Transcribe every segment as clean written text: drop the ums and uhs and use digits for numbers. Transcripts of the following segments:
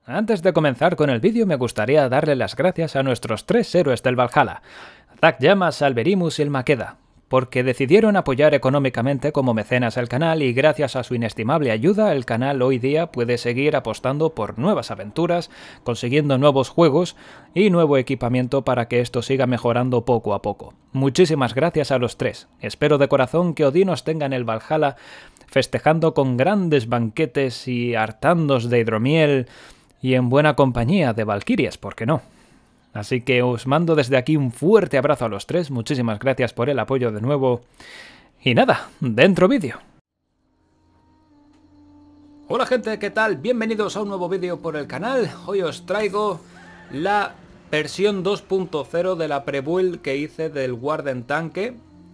Antes de comenzar con el vídeo me gustaría darle las gracias a nuestros 3 héroes del Valhalla, Zack Llamas, Alberimus y el Maqueda, porque decidieron apoyar económicamente como mecenas el canal y gracias a su inestimable ayuda el canal hoy día puede seguir apostando por nuevas aventuras, consiguiendo nuevos juegos y nuevo equipamiento para que esto siga mejorando poco a poco. Muchísimas gracias a los 3. Espero de corazón que Odín os tenga en el Valhalla festejando con grandes banquetes y hartándos de hidromiel y en buena compañía de valquirias, ¿por qué no? Así que os mando desde aquí un fuerte abrazo a los 3, muchísimas gracias por el apoyo de nuevo. Y nada, dentro vídeo. Hola gente, ¿qué tal? Bienvenidos a un nuevo vídeo por el canal. Hoy os traigo la versión 2.0 de la pre-build que hice del Warden Tanque.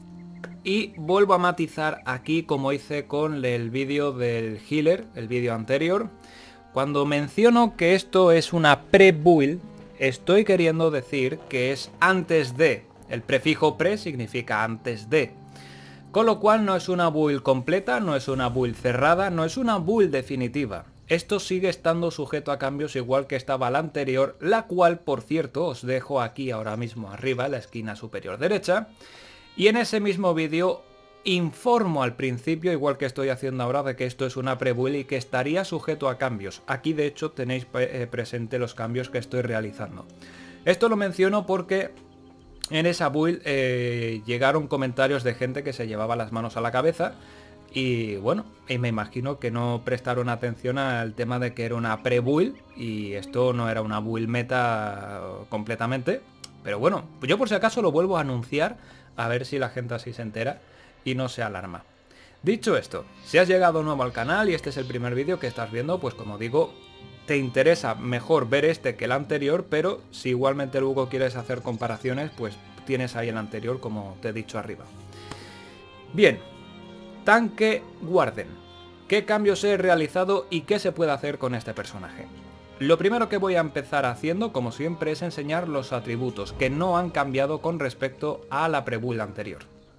Y vuelvo a matizar aquí como hice con el vídeo del Healer, el vídeo anterior. Cuando menciono que esto es una pre-build, estoy queriendo decir que es antes de. El prefijo pre significa antes de. Con lo cual no es una build completa, no es una build cerrada, no es una build definitiva. Esto sigue estando sujeto a cambios igual que estaba la anterior, la cual, por cierto, os dejo aquí ahora mismo arriba, en la esquina superior derecha. Y en ese mismo vídeo informo al principio, igual que estoy haciendo ahora, de que esto es una pre-build y que estaría sujeto a cambios. Aquí de hecho tenéis presente los cambios que estoy realizando. Esto lo menciono porque en esa build llegaron comentarios de gente que se llevaba las manos a la cabeza. Y bueno, y me imagino que no prestaron atención al tema de que era una pre-build y esto no era una build meta completamente. Pero bueno, yo por si acaso lo vuelvo a anunciar, a ver si la gente así se entera y no se alarma. Dicho esto, si has llegado nuevo al canal y este es el primer vídeo que estás viendo, pues como digo, te interesa mejor ver este que el anterior, pero si igualmente luego quieres hacer comparaciones, pues tienes ahí el anterior como te he dicho arriba. Bien, Tanque Warden. ¿Qué cambios he realizado y qué se puede hacer con este personaje? Lo primero que voy a empezar haciendo, como siempre, es enseñar los atributos que no han cambiado con respecto a la pre-build anterior.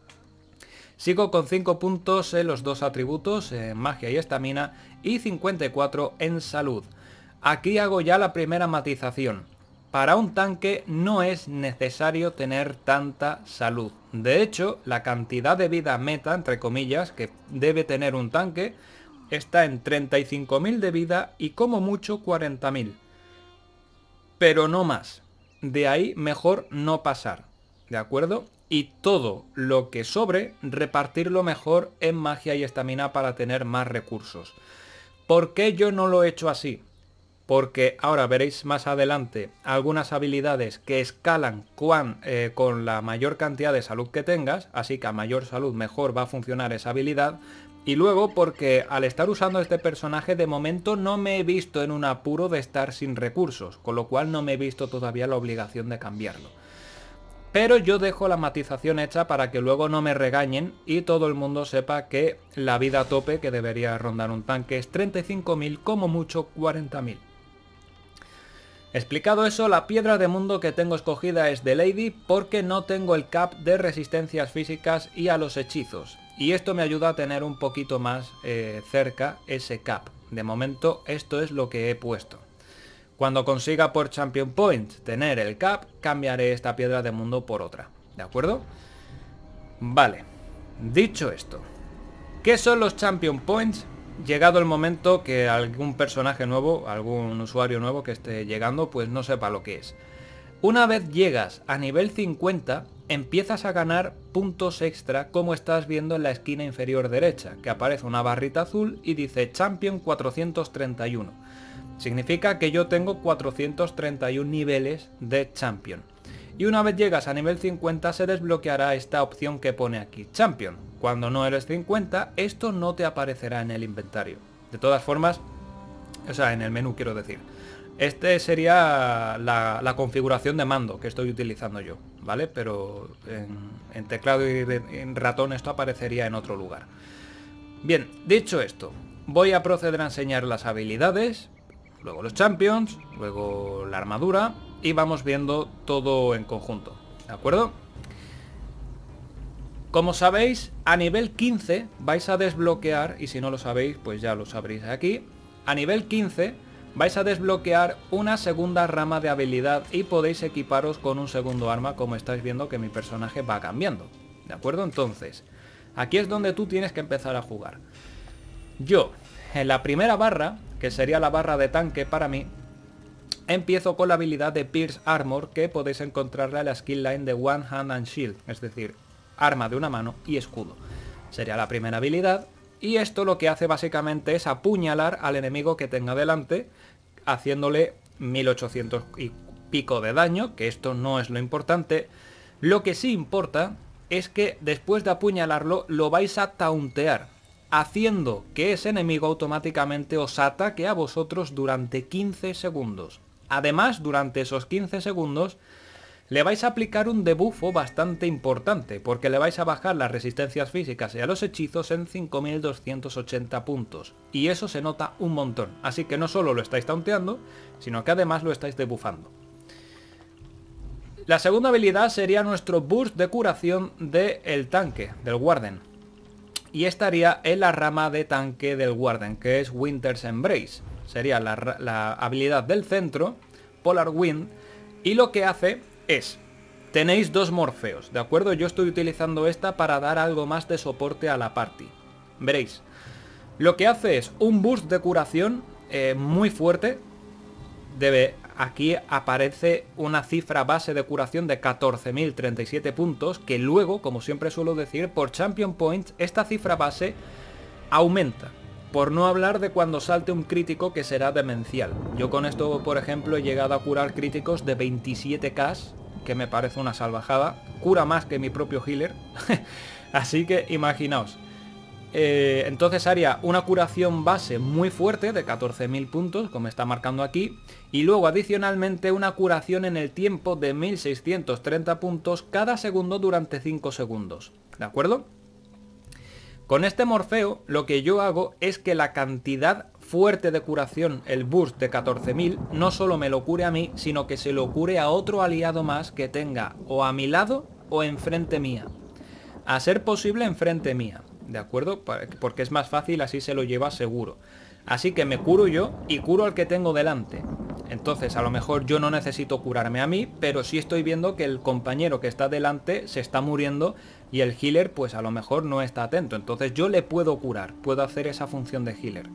Sigo con 5 puntos en los dos atributos, en magia y estamina, y 54 en salud. Aquí hago ya la primera matización. Para un tanque no es necesario tener tanta salud. De hecho, la cantidad de vida meta, entre comillas, que debe tener un tanque, está en 35.000 de vida y como mucho 40.000. Pero no más. De ahí mejor no pasar. ¿De acuerdo? Y todo lo que sobre, repartirlo mejor en magia y estamina para tener más recursos. ¿Por qué yo no lo he hecho así? Porque ahora veréis más adelante algunas habilidades que escalan con la mayor cantidad de salud que tengas, así que a mayor salud mejor va a funcionar esa habilidad. Y luego porque al estar usando este personaje de momento no me he visto en un apuro de estar sin recursos, con lo cual no me he visto todavía la obligación de cambiarlo. Pero yo dejo la matización hecha para que luego no me regañen y todo el mundo sepa que la vida a tope que debería rondar un tanque es 35.000, como mucho 40.000. Explicado eso, la piedra de mundo que tengo escogida es de Lady porque no tengo el cap de resistencias físicas y a los hechizos. Y esto me ayuda a tener un poquito más cerca ese cap. De momento esto es lo que he puesto. Cuando consiga por Champion Point tener el cap, cambiaré esta piedra de mundo por otra. ¿De acuerdo? Vale. Dicho esto, ¿qué son los Champion Points? Llegado el momento que algún personaje nuevo, algún usuario nuevo que esté llegando, pues no sepa lo que es. Una vez llegas a nivel 50, empiezas a ganar puntos extra, como estás viendo en la esquina inferior derecha, que aparece una barrita azul y dice Champion 431. Significa que yo tengo 431 niveles de Champion. Y una vez llegas a nivel 50 se desbloqueará esta opción que pone aquí, Champion. Cuando no eres 50, esto no te aparecerá en el inventario. De todas formas, o sea, en el menú quiero decir. Este sería la configuración de mando que estoy utilizando yo, ¿vale? Pero en teclado y en ratón esto aparecería en otro lugar. Bien, dicho esto, voy a proceder a enseñar las habilidades, luego los champions, luego la armadura y vamos viendo todo en conjunto, ¿de acuerdo? Como sabéis, a nivel 15 vais a desbloquear, y si no lo sabéis, pues ya lo sabréis aquí, a nivel 15 vais a desbloquear una segunda rama de habilidad y podéis equiparos con un segundo arma, como estáis viendo que mi personaje va cambiando. ¿De acuerdo? Entonces, aquí es donde tú tienes que empezar a jugar. Yo, en la primera barra, que sería la barra de tanque para mí, empiezo con la habilidad de Pierce Armor, que podéis encontrarla en la skill line de One Hand and Shield, es decir, arma de una mano y escudo. Sería la primera habilidad, y esto lo que hace básicamente es apuñalar al enemigo que tenga delante, haciéndole 1800 y pico de daño, que esto no es lo importante. Lo que sí importa es que después de apuñalarlo lo vais a tauntear, haciendo que ese enemigo automáticamente os ataque a vosotros durante 15 segundos. Además, durante esos 15 segundos le vais a aplicar un debuffo bastante importante, porque le vais a bajar las resistencias físicas y a los hechizos en 5280 puntos. Y eso se nota un montón, así que no solo lo estáis taunteando, sino que además lo estáis debuffando. La segunda habilidad sería nuestro burst de curación del tanque, del Warden. Y estaría en la rama de tanque del Warden, que es Winter's Embrace. Sería la habilidad del centro, Polar Wind, y lo que hace es, tenéis dos morfeos, ¿de acuerdo? Yo estoy utilizando esta para dar algo más de soporte a la party. Veréis, lo que hace es un burst de curación muy fuerte. Aquí aparece una cifra base de curación de 14.037 puntos, que luego, como siempre suelo decir, por Champion Points, esta cifra base aumenta. Por no hablar de cuando salte un crítico, que será demencial. Yo con esto, por ejemplo, he llegado a curar críticos de 27k, que me parece una salvajada. Cura más que mi propio healer. Así que imaginaos. Entonces haría una curación base muy fuerte de 14.000 puntos, como está marcando aquí. Y luego adicionalmente una curación en el tiempo de 1.630 puntos cada segundo durante 5 segundos. ¿De acuerdo? Con este morfeo lo que yo hago es que la cantidad fuerte de curación, el burst de 14.000, no solo me lo cure a mí, sino que se lo cure a otro aliado más que tenga o a mi lado o enfrente mía. A ser posible enfrente mía, ¿de acuerdo? Porque es más fácil, así se lo lleva seguro. Así que me curo yo y curo al que tengo delante. Entonces a lo mejor yo no necesito curarme a mí, pero sí estoy viendo que el compañero que está delante se está muriendo y el healer pues a lo mejor no está atento. Entonces yo le puedo curar, puedo hacer esa función de healer.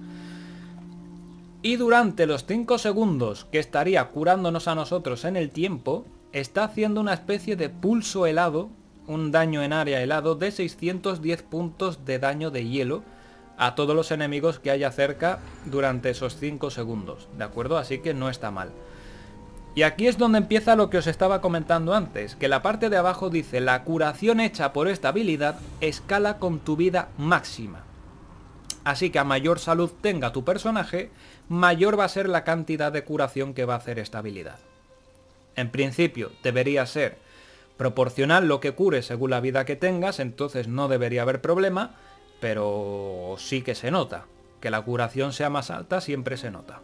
Y durante los 5 segundos que estaría curándonos a nosotros en el tiempo, está haciendo una especie de pulso helado, un daño en área helado de 610 puntos de daño de hielo a todos los enemigos que haya cerca durante esos 5 segundos, ¿de acuerdo? Así que no está mal. Y aquí es donde empieza lo que os estaba comentando antes, que la parte de abajo dice: la curación hecha por esta habilidad escala con tu vida máxima. Así que a mayor salud tenga tu personaje, mayor va a ser la cantidad de curación que va a hacer esta habilidad. En principio debería ser proporcional lo que cure según la vida que tengas, entonces no debería haber problema. Pero sí que se nota. Que la curación sea más alta siempre se nota.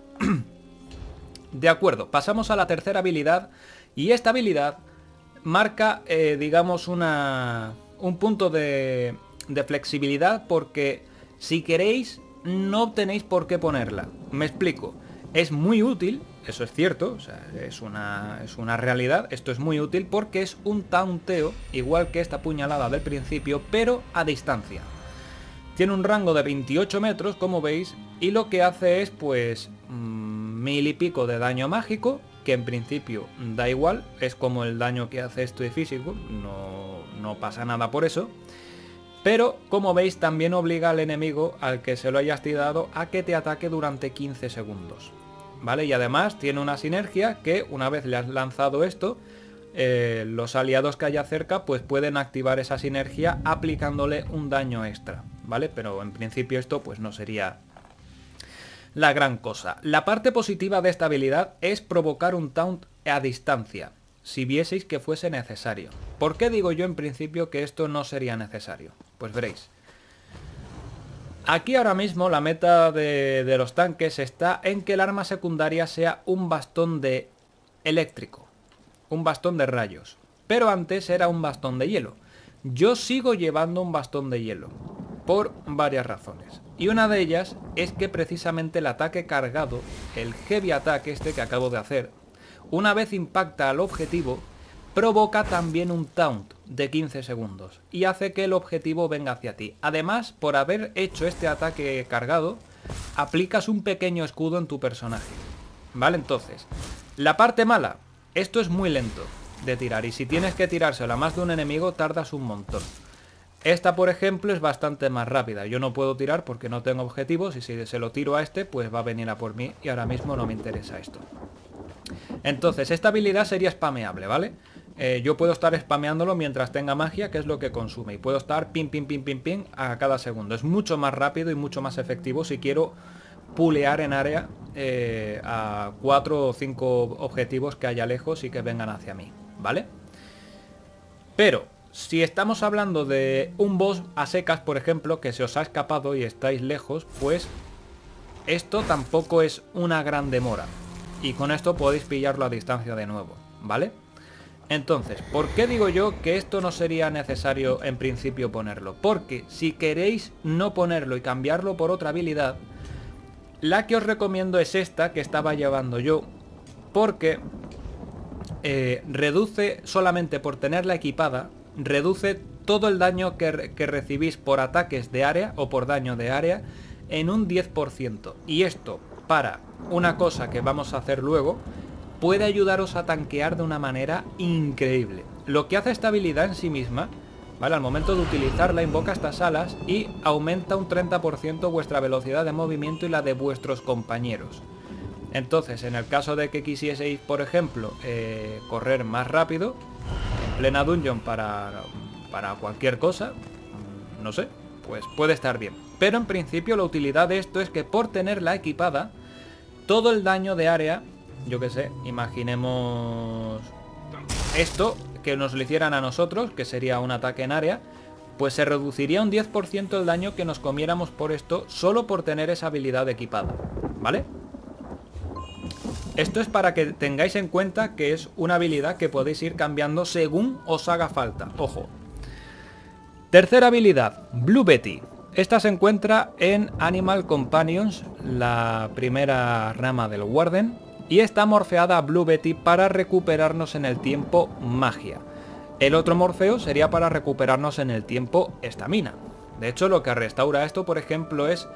De acuerdo, pasamos a la tercera habilidad. Y esta habilidad marca, digamos, un punto de flexibilidad, porque si queréis no tenéis por qué ponerla. Me explico. Es muy útil, eso es cierto, o sea, es una realidad. Esto es muy útil porque es un taunteo, igual que esta puñalada del principio, pero a distancia. Tiene un rango de 28 metros, como veis, y lo que hace es, pues, 1000 y pico de daño mágico, que en principio da igual, es como el daño que hace esto de físico, no pasa nada por eso. Pero, como veis, también obliga al enemigo al que se lo hayas tirado a que te ataque durante 15 segundos. ¿Vale? Y además tiene una sinergia que, una vez le has lanzado esto, los aliados que haya cerca pues pueden activar esa sinergia aplicándole un daño extra, ¿vale? Pero en principio esto pues no sería la gran cosa. La parte positiva de esta habilidad es provocar un taunt a distancia, si vieseis que fuese necesario. ¿Por qué digo yo en principio que esto no sería necesario? Pues veréis. Aquí ahora mismo la meta de los tanques está en que el arma secundaria sea un bastón de eléctrico. Un bastón de rayos, pero antes era un bastón de hielo. Yo sigo llevando un bastón de hielo, por varias razones. Y una de ellas es que precisamente el ataque cargado, el heavy attack este que acabo de hacer, una vez impacta al objetivo, provoca también un taunt de 15 segundos y hace que el objetivo venga hacia ti. Además, por haber hecho este ataque cargado, aplicas un pequeño escudo en tu personaje. ¿Vale? Entonces, la parte mala, esto es muy lento de tirar y si tienes que tirárselo a más de un enemigo tardas un montón. Esta, por ejemplo, es bastante más rápida. Yo no puedo tirar porque no tengo objetivos y si se lo tiro a este, pues va a venir a por mí y ahora mismo no me interesa esto. Entonces, esta habilidad sería spameable, ¿vale? Yo puedo estar spameándolo mientras tenga magia, que es lo que consume. Y puedo estar pim, pim, pim, pim, pim a cada segundo. Es mucho más rápido y mucho más efectivo si quiero pulear en área a 4 o 5 objetivos que haya lejos y que vengan hacia mí, ¿vale? Pero, si estamos hablando de un boss a secas, por ejemplo, que se os ha escapado y estáis lejos, pues esto tampoco es una gran demora. Y con esto podéis pillarlo a distancia de nuevo, ¿vale? Entonces, ¿por qué digo yo que esto no sería necesario en principio ponerlo? Porque si queréis no ponerlo y cambiarlo por otra habilidad, la que os recomiendo es esta que estaba llevando yo, porque reduce, solamente por tenerla equipada, reduce todo el daño que recibís por ataques de área o por daño de área en un 10%. Y esto, para una cosa que vamos a hacer luego, puede ayudaros a tanquear de una manera increíble. Lo que hace esta habilidad en sí misma, ¿vale? Al momento de utilizarla invoca estas alas y aumenta un 30% vuestra velocidad de movimiento y la de vuestros compañeros. Entonces, en el caso de que quisieseis, por ejemplo, correr más rápido, en plena dungeon para cualquier cosa, no sé, pues puede estar bien. Pero en principio la utilidad de esto es que por tenerla equipada, todo el daño de área, yo que sé, imaginemos esto, que nos lo hicieran a nosotros, que sería un ataque en área, pues se reduciría un 10% el daño que nos comiéramos por esto, solo por tener esa habilidad equipada, ¿vale? Esto es para que tengáis en cuenta que es una habilidad que podéis ir cambiando según os haga falta, ojo. Tercera habilidad, Blue Betty. Esta se encuentra en Animal Companions, la primera rama del Warden, y está morfeada a Blue Betty para recuperarnos en el tiempo magia. El otro morfeo sería para recuperarnos en el tiempo estamina. De hecho, lo que restaura esto, por ejemplo, es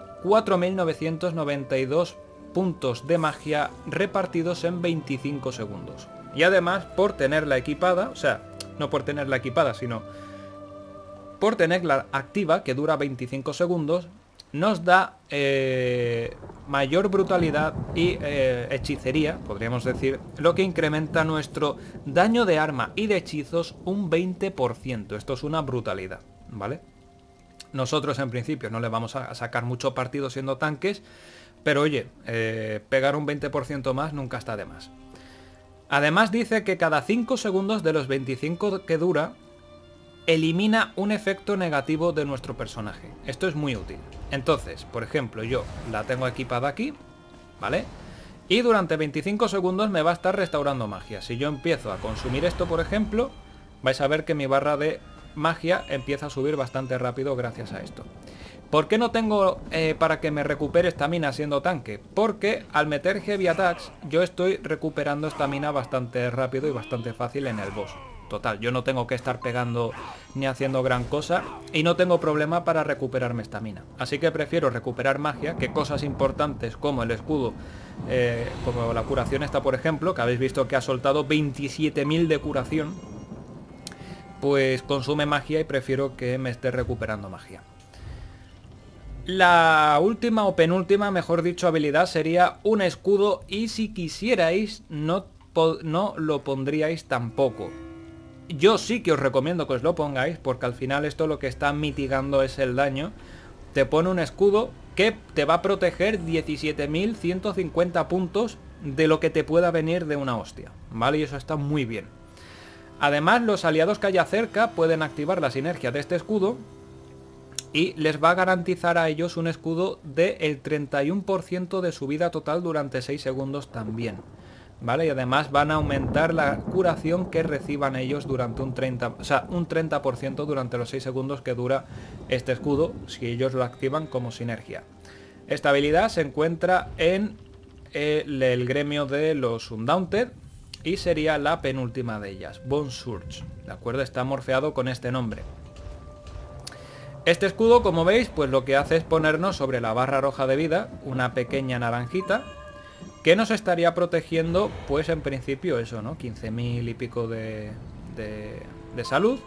4.992 puntos de magia repartidos en 25 segundos. Y además, por tenerla equipada, o sea, no por tenerla equipada, sino por tenerla activa, que dura 25 segundos, nos da mayor brutalidad y hechicería, podríamos decir, lo que incrementa nuestro daño de arma y de hechizos un 20%. Esto es una brutalidad, ¿vale? Nosotros en principio no le vamos a sacar mucho partido siendo tanques, pero oye, pegar un 20% más nunca está de más. Además dice que cada 5 segundos de los 25 que dura, elimina un efecto negativo de nuestro personaje. Esto es muy útil. Entonces, por ejemplo, yo la tengo equipada aquí, ¿vale? Y durante 25 segundos me va a estar restaurando magia. Si yo empiezo a consumir esto, por ejemplo, vais a ver que mi barra de magia empieza a subir bastante rápido gracias a esto. ¿Por qué no tengo para que me recupere estamina siendo tanque? Porque al meter heavy attacks yo estoy recuperando estamina bastante rápido y bastante fácil en el boss. Total, yo no tengo que estar pegando ni haciendo gran cosa y no tengo problema para recuperarme estamina. Así que prefiero recuperar magia que cosas importantes como el escudo, como la curación esta, por ejemplo, que habéis visto que ha soltado 27.000 de curación, pues consume magia y prefiero que me esté recuperando magia. La última o penúltima, mejor dicho, habilidad sería un escudo y si quisierais no lo pondríais tampoco. Yo sí que os recomiendo que os lo pongáis porque al final esto lo que está mitigando es el daño. Te pone un escudo que te va a proteger 17.150 puntos de lo que te pueda venir de una hostia, ¿vale? Y eso está muy bien. Además, los aliados que haya cerca pueden activar la sinergia de este escudo y les va a garantizar a ellos un escudo del 31% de su vida total durante 6 segundos también. ¿vale? Y además van a aumentar la curación que reciban ellos durante un 30%, o sea, un 30% durante los 6 segundos que dura este escudo, si ellos lo activan como sinergia. Esta habilidad se encuentra en el gremio de los Undaunted y sería la penúltima de ellas, Bone Surge, ¿de acuerdo? Está morfeado con este nombre. Este escudo, como veis, pues lo que hace es ponernos sobre la barra roja de vida una pequeña naranjita que nos estaría protegiendo, pues en principio eso, ¿no? 15.000 y pico de salud.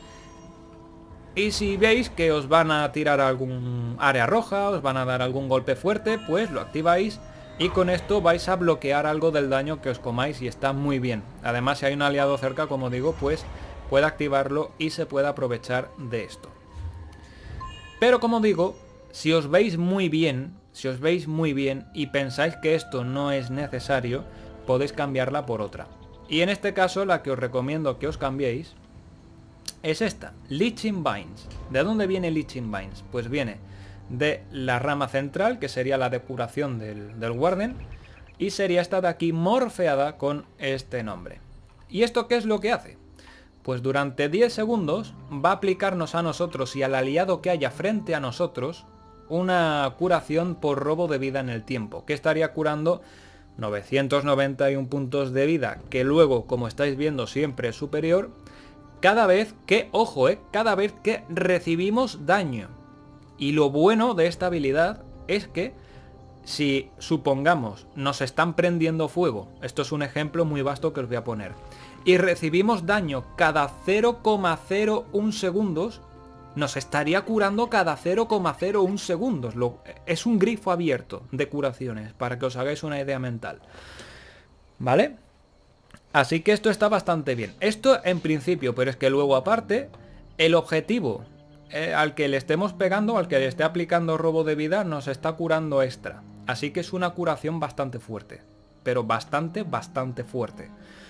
Y si veis que os van a tirar algún área roja, os van a dar algún golpe fuerte, pues lo activáis y con esto vais a bloquear algo del daño que os comáis y está muy bien. Además, si hay un aliado cerca, como digo, pues puede activarlo y se puede aprovechar de esto. Pero como digo, si os veis muy bien y pensáis que esto no es necesario, podéis cambiarla por otra. Y en este caso la que os recomiendo que os cambiéis es esta, Leeching Vines. ¿De dónde viene Leeching Vines? Pues viene de la rama central, que sería la de curación del Warden, y sería esta de aquí morfeada con este nombre. ¿Y esto qué es lo que hace? Pues durante 10 segundos va a aplicarnos a nosotros y al aliado que haya frente a nosotros una curación por robo de vida en el tiempo, que estaría curando 991 puntos de vida, que luego, como estáis viendo, siempre es superior, cada vez que, ojo, cada vez que recibimos daño. Y lo bueno de esta habilidad es que si, supongamos, nos están prendiendo fuego, esto es un ejemplo muy vasto que os voy a poner, y recibimos daño cada 0,01 segundos, nos estaría curando cada 0,01 segundos. Es un grifo abierto de curaciones, para que os hagáis una idea mental. ¿Vale? Así que esto está bastante bien. Esto en principio, pero es que luego aparte, el objetivo al que le estemos pegando, al que le esté aplicando robo de vida, nos está curando extra. Así que es una curación bastante fuerte. Pero bastante fuerte.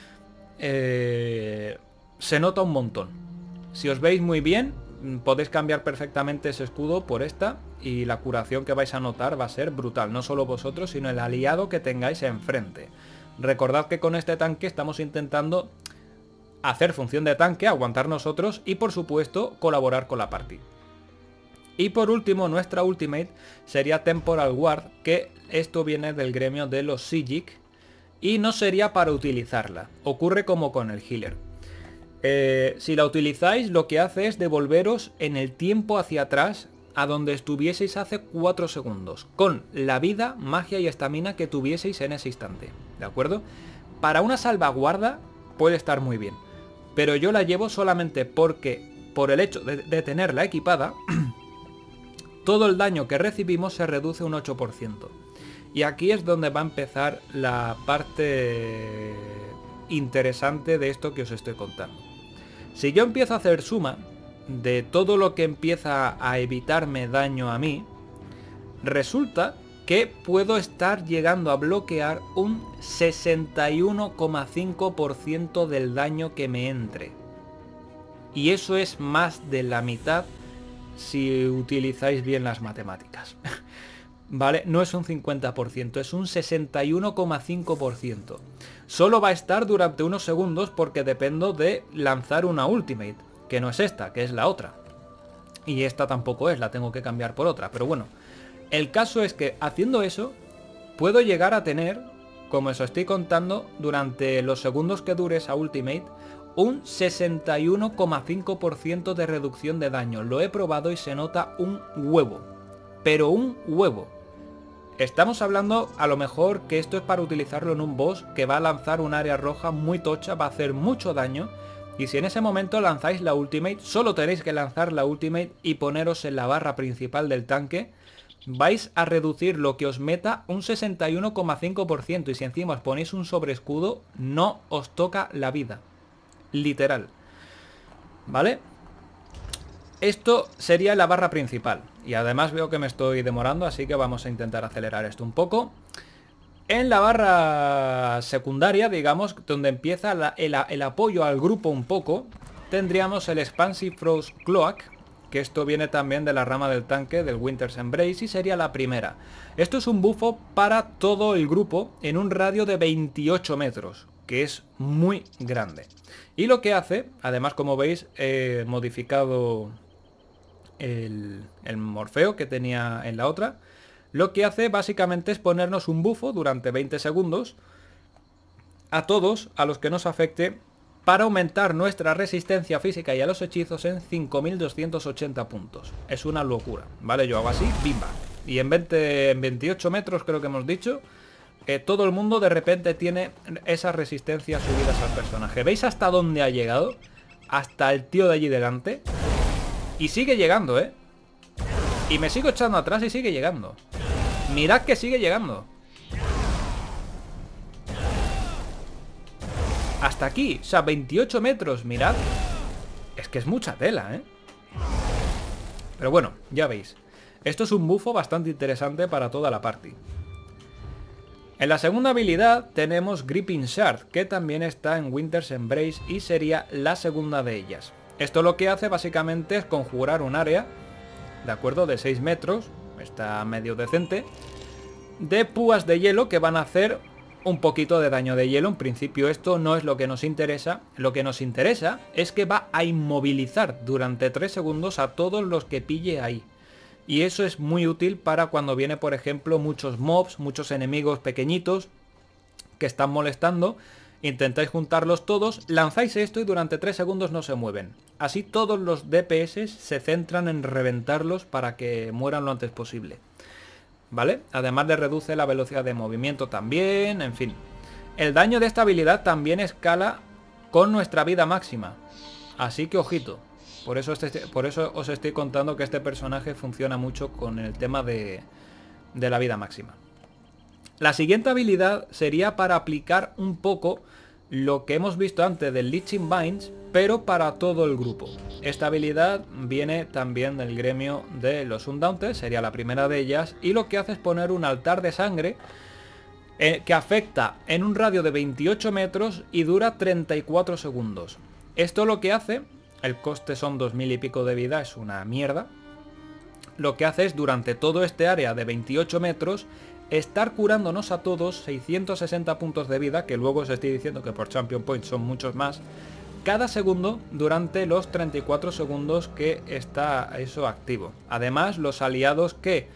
Se nota un montón. Si os veis muy bien, podéis cambiar perfectamente ese escudo por esta y la curación que vais a notar va a ser brutal. No solo vosotros, sino el aliado que tengáis enfrente. Recordad que con este tanque estamos intentando hacer función de tanque, aguantar nosotros y por supuesto colaborar con la party. Y por último, nuestra ultimate sería Temporal Ward, que esto viene del gremio de los Psijic y no sería para utilizarla. Ocurre como con el healer. Si la utilizáis, lo que hace es devolveros en el tiempo hacia atrás a donde estuvieseis hace 4 segundos, con la vida, magia y estamina que tuvieseis en ese instante, ¿de acuerdo? Para una salvaguarda puede estar muy bien, pero yo la llevo solamente porque, por el hecho de tenerla equipada, todo el daño que recibimos se reduce un 8%. Y aquí es donde va a empezar la parte interesante de esto que os estoy contando. Si yo empiezo a hacer suma de todo lo que empieza a evitarme daño a mí, resulta que puedo estar llegando a bloquear un 61,5% del daño que me entre. Y eso es más de la mitad si utilizáis bien las matemáticas. ¿Vale? No es un 50%, es un 61,5%. Solo va a estar durante unos segundos porque dependo de lanzar una ultimate, que no es esta, que es la otra. Y esta tampoco es, la tengo que cambiar por otra. Pero bueno, el caso es que haciendo eso, puedo llegar a tener, como os estoy contando, durante los segundos que dure esa ultimate, un 61,5% de reducción de daño. Lo he probado y se nota un huevo. Pero un huevo. Estamos hablando a lo mejor que esto es para utilizarlo en un boss que va a lanzar un área roja muy tocha, va a hacer mucho daño. Y si en ese momento lanzáis la ultimate, solo tenéis que lanzar la ultimate y poneros en la barra principal del tanque, vais a reducir lo que os meta un 61,5%. Y si encima os ponéis un sobreescudo, no os toca la vida. Literal. ¿Vale? Esto sería la barra principal. Y además veo que me estoy demorando, así que vamos a intentar acelerar esto un poco. En la barra secundaria, digamos, donde empieza el apoyo al grupo un poco, tendríamos el Expansive Frost Cloak, que esto viene también de la rama del tanque del Winter's Embrace y sería la primera. Esto es un bufo para todo el grupo en un radio de 28 metros, que es muy grande. Y lo que hace, además como veis, he modificado el morfeo que tenía en la otra. Lo que hace básicamente es ponernos un bufo durante 20 segundos a todos a los que nos afecte, para aumentar nuestra resistencia física y a los hechizos en 5280 puntos. Es una locura, ¿vale? Yo hago así, bimba. Y en 28 metros creo que hemos dicho, todo el mundo de repente tiene esas resistencias subidas al personaje. ¿Veis hasta dónde ha llegado? Hasta el tío de allí delante. Y sigue llegando, ¿eh? Y me sigo echando atrás y sigue llegando. Mirad que sigue llegando. Hasta aquí, o sea, 28 metros, mirad. Es que es mucha tela, ¿eh? Pero bueno, ya veis. Esto es un bufo bastante interesante para toda la party. En la segunda habilidad tenemos Gripping Shard, que también está en Winter's Embrace y sería la segunda de ellas. Esto lo que hace básicamente es conjurar un área, ¿de acuerdo? De 6 metros, está medio decente, de púas de hielo que van a hacer un poquito de daño de hielo. En principio esto no es lo que nos interesa. Lo que nos interesa es que va a inmovilizar durante 3 segundos a todos los que pille ahí. Y eso es muy útil para cuando viene, por ejemplo, muchos mobs, muchos enemigos pequeñitos que están molestando. Intentáis juntarlos todos, lanzáis esto y durante 3 segundos no se mueven. Así todos los DPS se centran en reventarlos para que mueran lo antes posible, ¿vale? Además de reduce la velocidad de movimiento también, en fin. El daño de esta habilidad también escala con nuestra vida máxima. Así que ojito. Por eso os estoy contando que este personaje funciona mucho con el tema de la vida máxima. La siguiente habilidad sería para aplicar un poco lo que hemos visto antes del Leeching Vines, pero para todo el grupo. Esta habilidad viene también del gremio de los Undaunted, sería la primera de ellas, y lo que hace es poner un altar de sangre que afecta en un radio de 28 metros y dura 34 segundos. Esto lo que hace, el coste son 2000 y pico de vida, es una mierda. Lo que hace es durante todo este área de 28 metros estar curándonos a todos 660 puntos de vida, que luego os estoy diciendo que por Champion Point son muchos más, cada segundo durante los 34 segundos que está eso activo. Además, los aliados que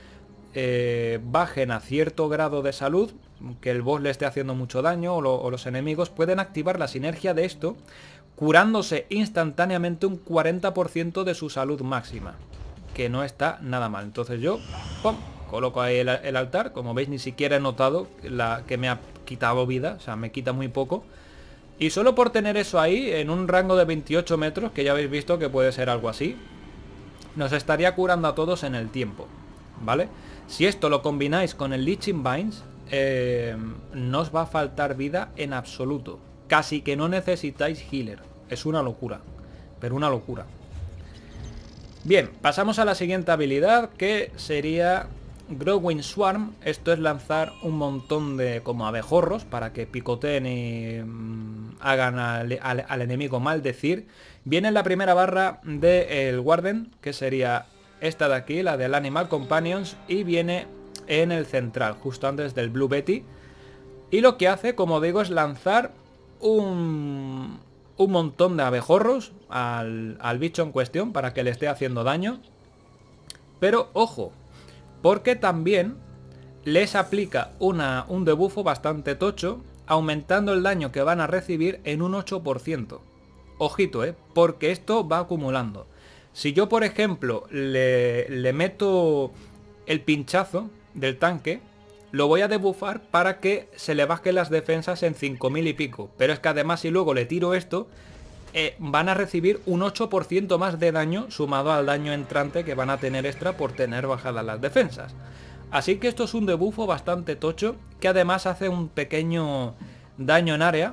bajen a cierto grado de salud, que el boss le esté haciendo mucho daño o los enemigos, pueden activar la sinergia de esto, curándose instantáneamente un 40% de su salud máxima, que no está nada mal. Entonces yo, ¡pum!, coloco ahí el altar. Como veis, ni siquiera he notado que me ha quitado vida, o sea, me quita muy poco. Y solo por tener eso ahí, en un rango de 28 metros, que ya habéis visto que puede ser algo así, nos estaría curando a todos en el tiempo, ¿vale? Si esto lo combináis con el Leeching Vines, no os va a faltar vida en absoluto. Casi que no necesitáis healer. Es una locura, pero una locura. Bien, pasamos a la siguiente habilidad, que sería Growing Swarm. Esto es lanzar un montón de como abejorros para que picoteen y hagan al enemigo maldecir. Viene en la primera barra del Warden, que sería esta de aquí, la del Animal Companions, y viene en el central, justo antes del Blue Betty. Y lo que hace, como digo, es lanzar un montón de abejorros al bicho en cuestión para que le esté haciendo daño. Pero ojo, porque también les aplica un debuffo bastante tocho, aumentando el daño que van a recibir en un 8%. Ojito, porque esto va acumulando. Si yo, por ejemplo, le meto el pinchazo del tanque, lo voy a debuffar para que se le bajen las defensas en 5000 y pico. Pero es que además, si luego le tiro esto, van a recibir un 8% más de daño sumado al daño entrante que van a tener extra por tener bajadas las defensas. Así que esto es un debuffo bastante tocho, que además hace un pequeño daño en área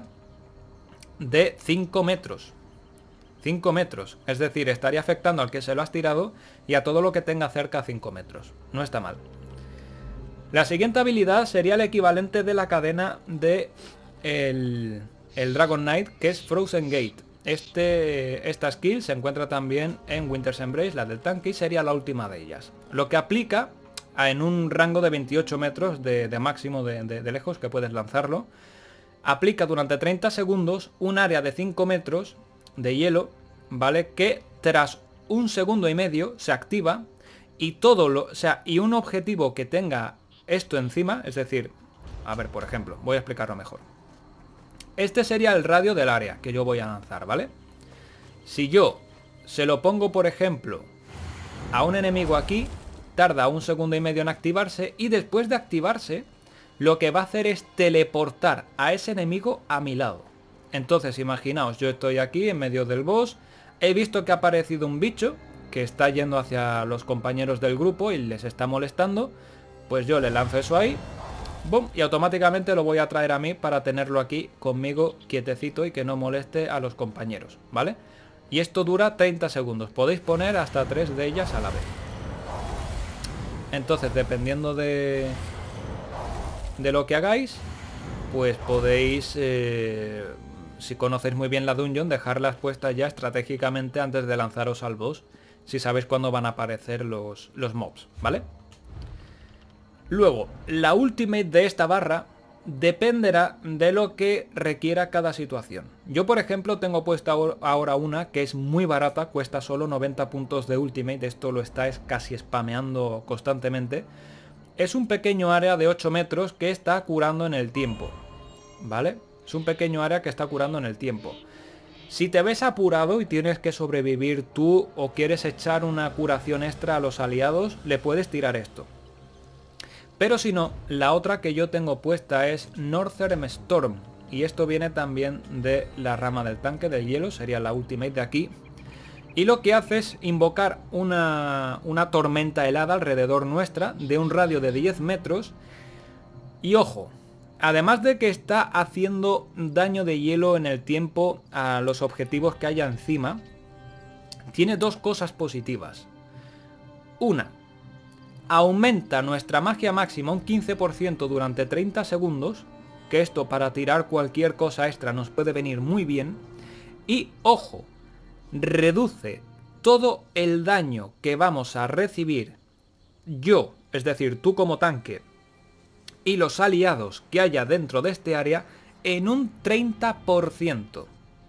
de 5 metros. 5 metros, es decir, estaría afectando al que se lo has tirado y a todo lo que tenga cerca a 5 metros. No está mal. La siguiente habilidad sería el equivalente de la cadena de el Dragon Knight, que es Frozen Gate. esta skill se encuentra también en Winter's Embrace, la del tanque, y sería la última de ellas. Lo que aplica en un rango de 28 metros de máximo de lejos que puedes lanzarlo. Aplica durante 30 segundos un área de 5 metros de hielo, ¿vale? Que tras 1,5 segundos se activa y y un objetivo que tenga esto encima, es decir, a ver, por ejemplo, voy a explicarlo mejor. Este sería el radio del área que yo voy a lanzar, ¿vale? Si yo se lo pongo, por ejemplo, a un enemigo aquí, tarda 1,5 segundos en activarse y después de activarse, lo que va a hacer es teleportar a ese enemigo a mi lado. Entonces, imaginaos, yo estoy aquí en medio del boss, he visto que ha aparecido un bicho que está yendo hacia los compañeros del grupo y les está molestando, pues yo le lanzo eso ahí, ¡bum! Y automáticamente lo voy a traer a mí para tenerlo aquí conmigo quietecito y que no moleste a los compañeros, ¿vale? Y esto dura 30 segundos. Podéis poner hasta 3 de ellas a la vez. Entonces, dependiendo de lo que hagáis, pues podéis, si conocéis muy bien la dungeon, dejarlas puestas ya estratégicamente antes de lanzaros al boss, si sabéis cuándo van a aparecer los mobs, ¿vale? Luego, la ultimate de esta barra dependerá de lo que requiera cada situación. Yo, por ejemplo, tengo puesta ahora una que es muy barata, cuesta solo 90 puntos de ultimate, esto lo estáis casi spameando constantemente. Es un pequeño área de 8 metros que está curando en el tiempo, ¿vale? Es un pequeño área que está curando en el tiempo. Si te ves apurado y tienes que sobrevivir tú o quieres echar una curación extra a los aliados, le puedes tirar esto. Pero si no, la otra que yo tengo puesta es Northern Storm. Y esto viene también de la rama del tanque del hielo, sería la ultimate de aquí. Y lo que hace es invocar una tormenta helada alrededor nuestra, de un radio de 10 metros. Y ojo, además de que está haciendo daño de hielo en el tiempo a los objetivos que haya encima, tiene dos cosas positivas. Una, aumenta nuestra magia máxima un 15% durante 30 segundos, que esto para tirar cualquier cosa extra nos puede venir muy bien. Y ojo, reduce todo el daño que vamos a recibir yo, es decir, tú como tanque, y los aliados que haya dentro de este área en un 30%.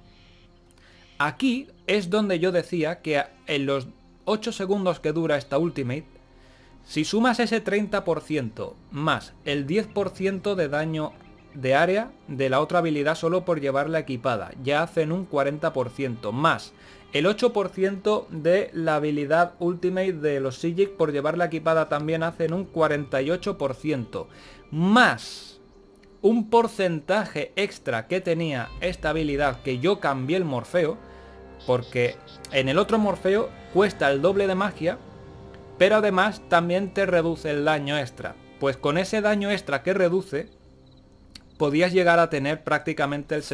Aquí es donde yo decía que en los 8 segundos que dura esta ultimate, si sumas ese 30% más el 10% de daño de área de la otra habilidad solo por llevarla equipada, ya hacen un 40%, más el 8% de la habilidad ultimate de los Sigic por llevarla equipada también hacen un 48%, más un porcentaje extra que tenía esta habilidad que yo cambié el morfeo, porque en el otro morfeo cuesta el doble de magia, pero además también te reduce el daño extra. Pues con ese daño extra que reduce, podías llegar a tener prácticamente el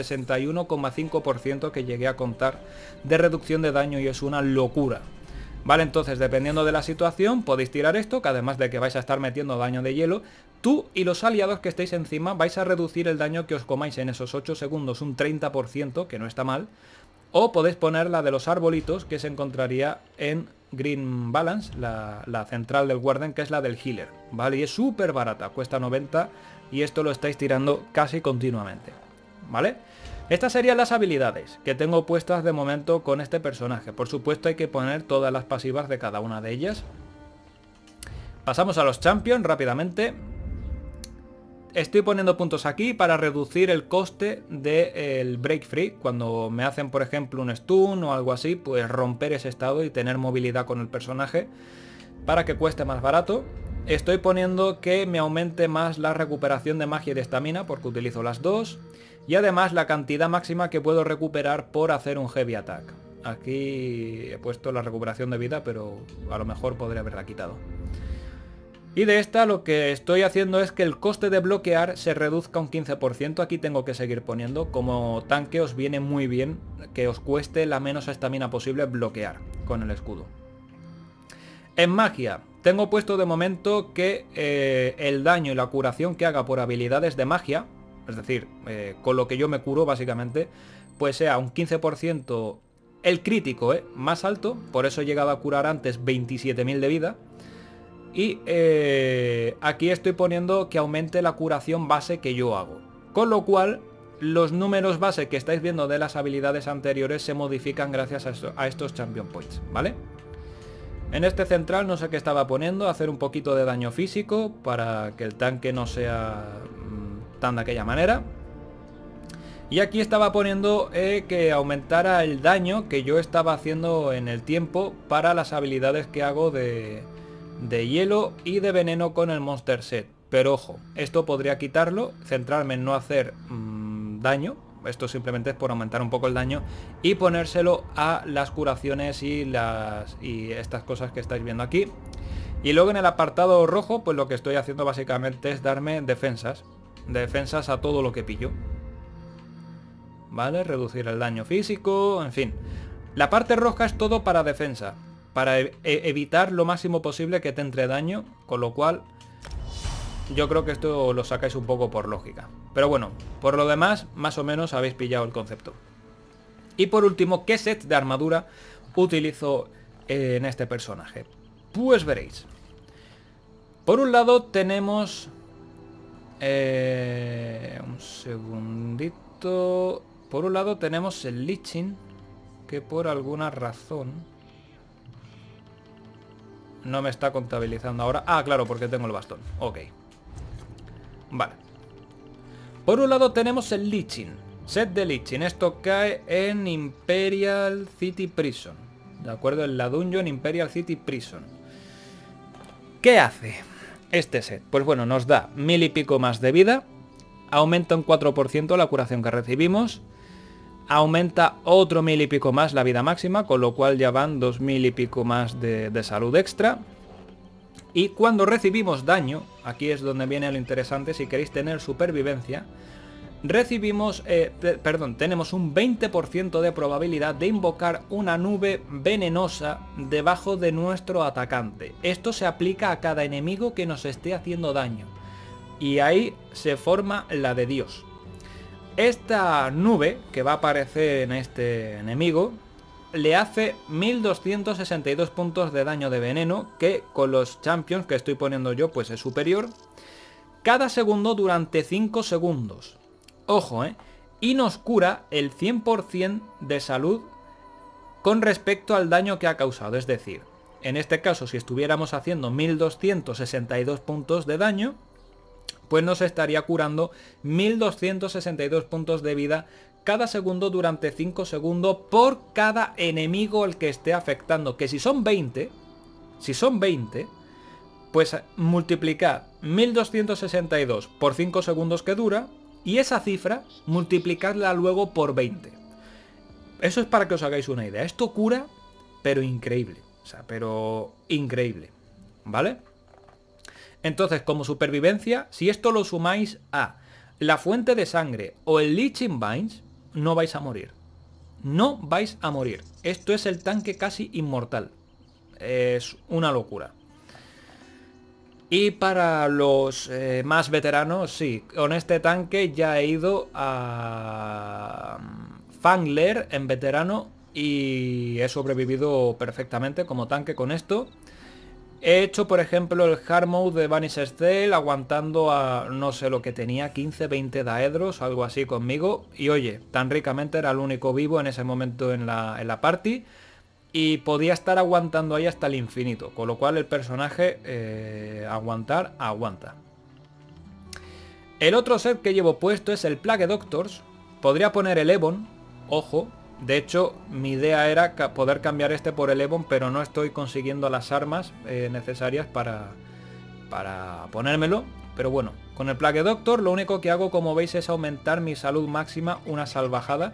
61,5% que llegué a contar de reducción de daño y es una locura. Vale, entonces dependiendo de la situación podéis tirar esto, que además de que vais a estar metiendo daño de hielo, tú y los aliados que estéis encima vais a reducir el daño que os comáis en esos 8 segundos un 30%, que no está mal. O podéis poner la de los arbolitos, que se encontraría en Green Balance, la central del Warden, que es la del healer, ¿vale? Y es súper barata, cuesta 90 y esto lo estáis tirando casi continuamente, ¿vale? Estas serían las habilidades que tengo puestas de momento con este personaje. Por supuesto hay que poner todas las pasivas de cada una de ellas. Pasamos a los champions rápidamente. Estoy poniendo puntos aquí para reducir el coste del break free. Cuando me hacen, por ejemplo, un stun o algo así, pues romper ese estado y tener movilidad con el personaje para que cueste más barato. Estoy poniendo que me aumente más la recuperación de magia y de estamina porque utilizo las dos. Y además la cantidad máxima que puedo recuperar por hacer un heavy attack. Aquí he puesto la recuperación de vida, pero a lo mejor podría haberla quitado. Y de esta lo que estoy haciendo es que el coste de bloquear se reduzca un 15%. Aquí tengo que seguir poniendo. Como tanque os viene muy bien que os cueste la menos estamina posible bloquear con el escudo. En magia, tengo puesto de momento que el daño y la curación que haga por habilidades de magia, es decir, con lo que yo me curo básicamente, pues sea un 15% el crítico, más alto. Por eso llegaba a curar antes 27.000 de vida. Y aquí estoy poniendo que aumente la curación base que yo hago. Con lo cual, los números base que estáis viendo de las habilidades anteriores se modifican gracias a estos Champion Points, ¿vale? En este central no sé qué estaba poniendo, hacer un poquito de daño físico para que el tanque no sea tan de aquella manera. Y aquí estaba poniendo que aumentara el daño que yo estaba haciendo en el tiempo para las habilidades que hago de hielo y de veneno con el Monster Set. Pero ojo, esto podría quitarlo, centrarme en no hacer daño. Esto simplemente es por aumentar un poco el daño y ponérselo a las curaciones y estas cosas que estáis viendo aquí. Y luego en el apartado rojo, pues lo que estoy haciendo básicamente es darme defensas a todo lo que pillo. Vale, reducir el daño físico, en fin. La parte roja es todo para defensa, para evitar lo máximo posible que te entre daño, con lo cual yo creo que esto lo sacáis un poco por lógica. Pero bueno, por lo demás, más o menos habéis pillado el concepto. Y por último, ¿qué set de armadura utilizo en este personaje? Pues veréis. Por un lado tenemos... un segundito... Por un lado tenemos el Lich, que por alguna razón no me está contabilizando ahora. Ah, claro, porque tengo el bastón. Ok. Vale. Por un lado tenemos el Lich, set de Lich. Esto cae en Imperial City Prison. ¿De acuerdo? En la Dungeon Imperial City Prison. ¿Qué hace este set? Pues bueno, nos da 1000 y pico más de vida. Aumenta un 4% la curación que recibimos. Aumenta otro 1000 y pico más la vida máxima, con lo cual ya van 2000 y pico más de salud extra. Y cuando recibimos daño, aquí es donde viene lo interesante, si queréis tener supervivencia, tenemos un 20% de probabilidad de invocar una nube venenosa debajo de nuestro atacante. Esto se aplica a cada enemigo que nos esté haciendo daño. Y ahí se forma la de Dios. Esta nube que va a aparecer en este enemigo le hace 1262 puntos de daño de veneno, que con los champions que estoy poniendo yo pues es superior, cada segundo durante 5 segundos. Ojo, y nos cura el 100% de salud con respecto al daño que ha causado. Es decir, en este caso si estuviéramos haciendo 1262 puntos de daño, pues nos estaría curando 1262 puntos de vida cada segundo durante 5 segundos por cada enemigo al que esté afectando. Que si son 20, pues multiplicad 1262 por 5 segundos que dura y esa cifra multiplicadla luego por 20. Eso es para que os hagáis una idea. Esto cura, pero increíble. O sea, pero increíble. ¿Vale? Entonces, como supervivencia, si esto lo sumáis a la fuente de sangre o el Leeching Vines, no vais a morir. No vais a morir. Esto es el tanque casi inmortal. Es una locura. Y para los más veteranos, sí, con este tanque ya he ido a Fangler en veterano y he sobrevivido perfectamente como tanque con esto. He hecho, por ejemplo, el hard mode de Vanished Steel aguantando a, no sé lo que tenía, 15, 20 daedros, algo así conmigo. Y oye, tan ricamente era el único vivo en ese momento en la party. Y podía estar aguantando ahí hasta el infinito. Con lo cual el personaje, aguanta. El otro set que llevo puesto es el Plague Doctors. Podría poner el Ebon, ojo. De hecho, mi idea era poder cambiar este por el Ebon, pero no estoy consiguiendo las armas necesarias para ponérmelo. Pero bueno, con el Plague Doctor lo único que hago, como veis, es aumentar mi salud máxima una salvajada.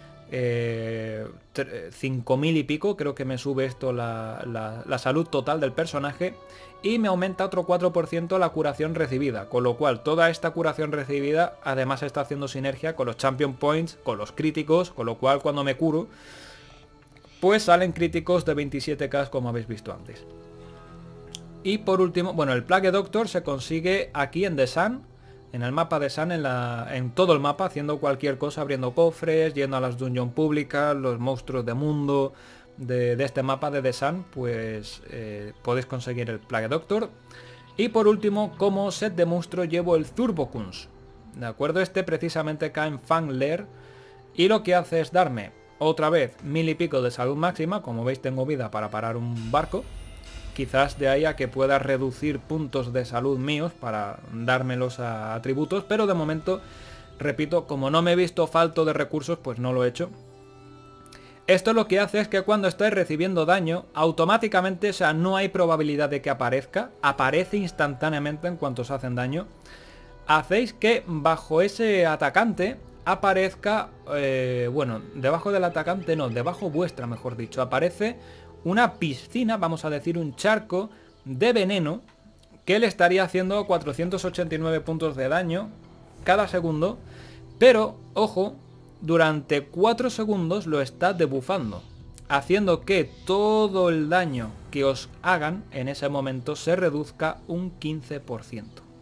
5000 y pico, creo que me sube esto la salud total del personaje. Y me aumenta otro 4% la curación recibida, con lo cual toda esta curación recibida además está haciendo sinergia con los Champion Points, con los críticos, con lo cual cuando me curo pues salen críticos de 27k como habéis visto antes. Y por último, bueno, el Plague Doctor se consigue aquí en The Sun, en el mapa de Sun, en todo el mapa, haciendo cualquier cosa, abriendo cofres, yendo a las dungeons públicas, los monstruos de mundo de este mapa de The Sun, pues podéis conseguir el Plague Doctor. Y por último, como set de monstruo llevo el Turbokunz, ¿de acuerdo? Este precisamente cae en Fangler y lo que hace es darme otra vez 1000 y pico de salud máxima. Como veis, tengo vida para parar un barco. Quizás de ahí a que pueda reducir puntos de salud míos para dármelos a atributos, pero de momento, repito, como no me he visto falto de recursos, pues no lo he hecho. Esto lo que hace es que cuando estáis recibiendo daño, automáticamente, o sea, no hay probabilidad de que aparezca, aparece instantáneamente en cuanto os hacen daño. Hacéis que bajo ese atacante aparezca, bueno, debajo del atacante no, debajo vuestra, mejor dicho, aparece una piscina, vamos a decir un charco de veneno que le estaría haciendo 489 puntos de daño cada segundo, pero, ojo, durante 4 segundos lo está debuffando, haciendo que todo el daño que os hagan en ese momento se reduzca un 15%.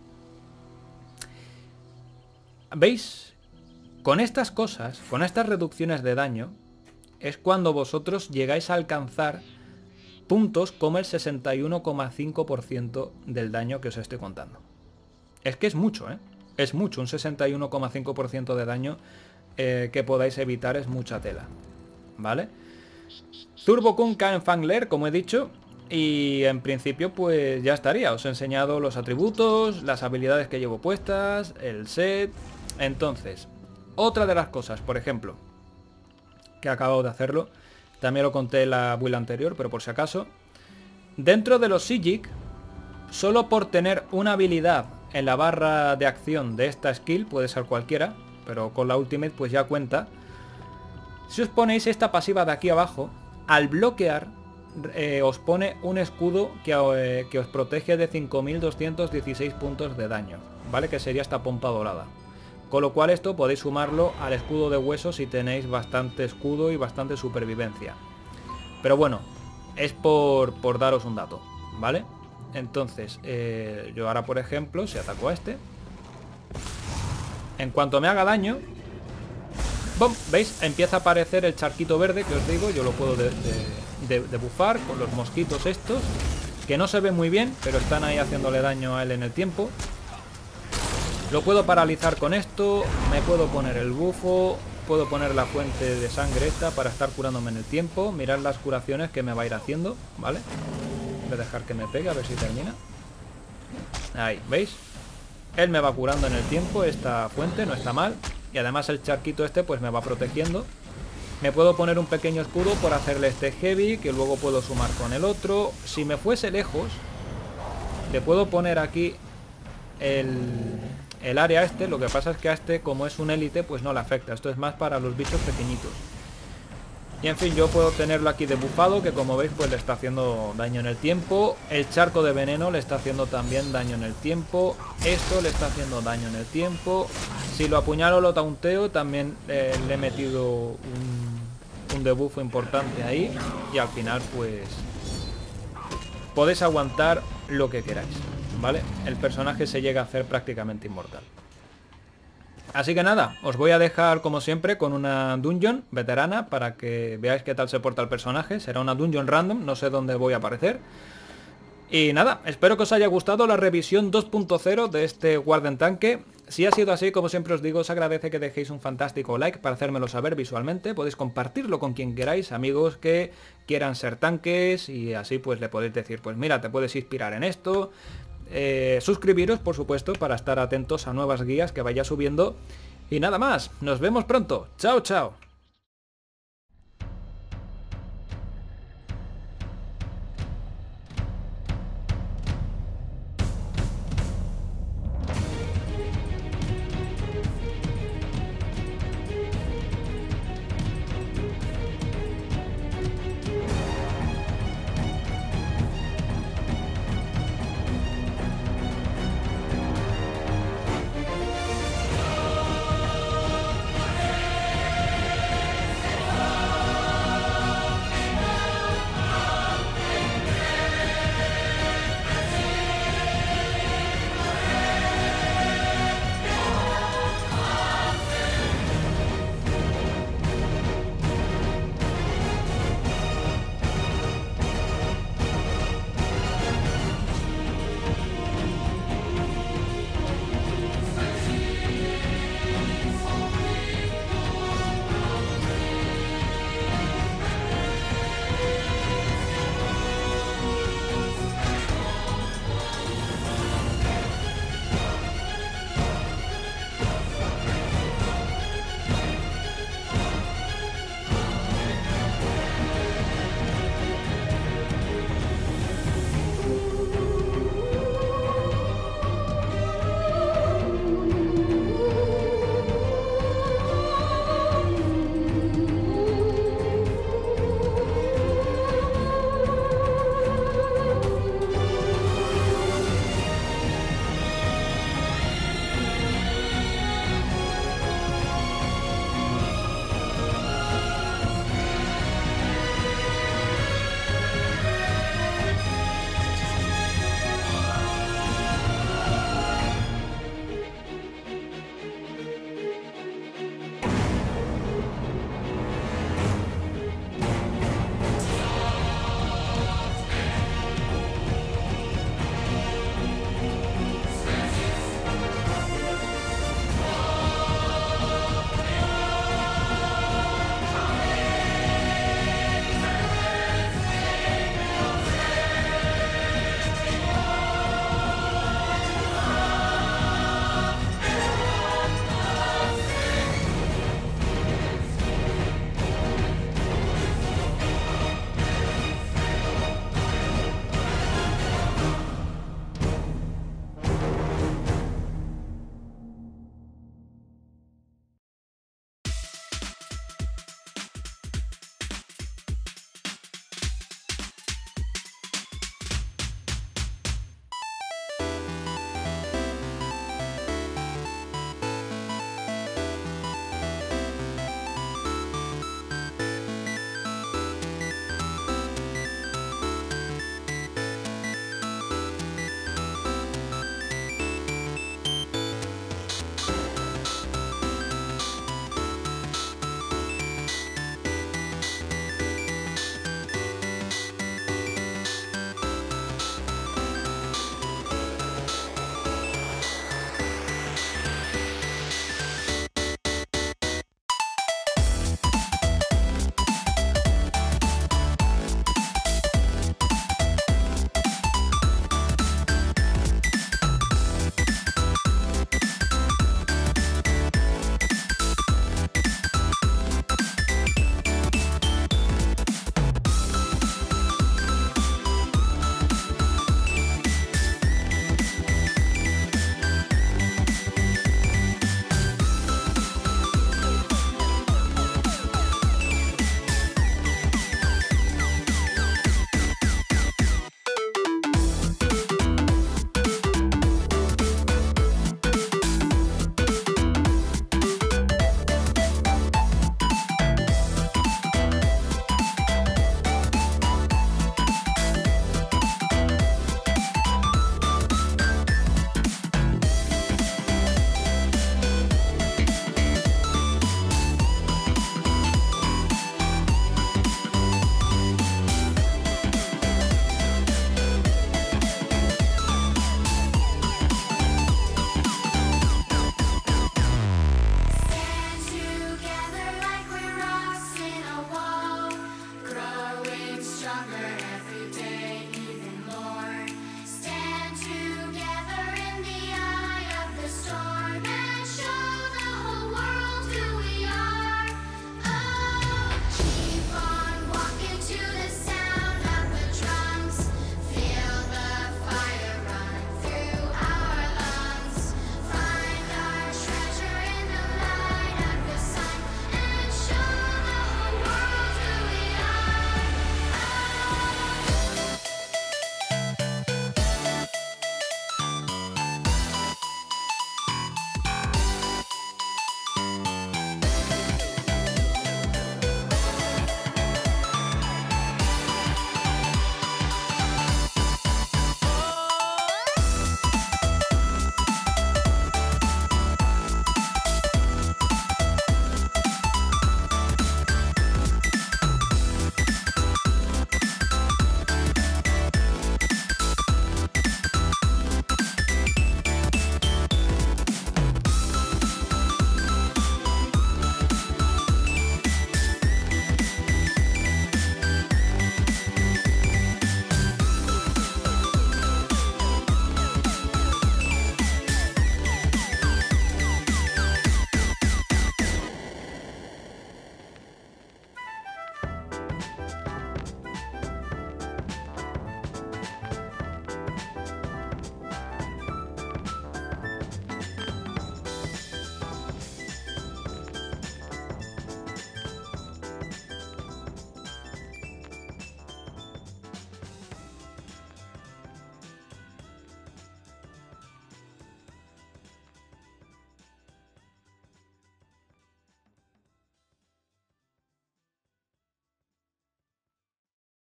¿Veis? Con estas cosas, con estas reducciones de daño, es cuando vosotros llegáis a alcanzar puntos como el 61,5% del daño que os estoy contando. Es que es mucho, ¿eh? Es mucho, un 61,5% de daño que podáis evitar es mucha tela, ¿vale? Turbokunz cae en Fangler, como he dicho, y en principio pues ya estaría. Os he enseñado los atributos, las habilidades que llevo puestas, el set. Entonces, otra de las cosas, por ejemplo, que acabo de hacerlo, también lo conté en la build anterior, pero por si acaso, dentro de los Psijic, solo por tener una habilidad en la barra de acción de esta skill, puede ser cualquiera, pero con la Ultimate pues ya cuenta. Si os ponéis esta pasiva de aquí abajo, al bloquear os pone un escudo que os protege de 5216 puntos de daño, ¿vale? Que sería esta pompa dorada. Con lo cual esto podéis sumarlo al escudo de hueso si tenéis bastante escudo y bastante supervivencia. Pero bueno, es por daros un dato, ¿vale? Entonces, yo ahora por ejemplo, si ataco a este, en cuanto me haga daño, ¡bum! ¿Veis? Empieza a aparecer el charquito verde que os digo. Yo lo puedo debuffar con los mosquitos estos, que no se ven muy bien, pero están ahí haciéndole daño a él en el tiempo. Lo puedo paralizar con esto, me puedo poner el bufo, puedo poner la fuente de sangre esta para estar curándome en el tiempo. Mirad las curaciones que me va a ir haciendo, ¿vale? Voy a dejar que me pegue a ver si termina. Ahí, ¿veis? Él me va curando en el tiempo, esta fuente no está mal. Y además el charquito este pues me va protegiendo. Me puedo poner un pequeño escudo por hacerle este heavy, que luego puedo sumar con el otro. Si me fuese lejos, le puedo poner aquí el área este. Lo que pasa es que a este, como es un élite, pues no le afecta. Esto es más para los bichos pequeñitos. Y en fin, yo puedo tenerlo aquí debuffado, que como veis pues le está haciendo daño en el tiempo. El charco de veneno le está haciendo también daño en el tiempo. Esto le está haciendo daño en el tiempo. Si lo apuñalo o lo taunteo, también le he metido un debuffo importante ahí. Y al final pues podéis aguantar lo que queráis, ¿vale? El personaje se llega a hacer prácticamente inmortal. Así que nada, os voy a dejar como siempre con una dungeon veterana para que veáis qué tal se porta el personaje. Será una dungeon random, no sé dónde voy a aparecer. Y nada, espero que os haya gustado la revisión 2.0 de este Warden Tanque. Si ha sido así, como siempre os digo, os agradece que dejéis un fantástico like para hacérmelo saber visualmente. Podéis compartirlo con quien queráis, amigos que quieran ser tanques, y así pues le podéis decir, pues mira, te puedes inspirar en esto. Suscribiros, por supuesto, para estar atentos a nuevas guías que vaya subiendo. Y nada más, nos vemos pronto. Chao, chao.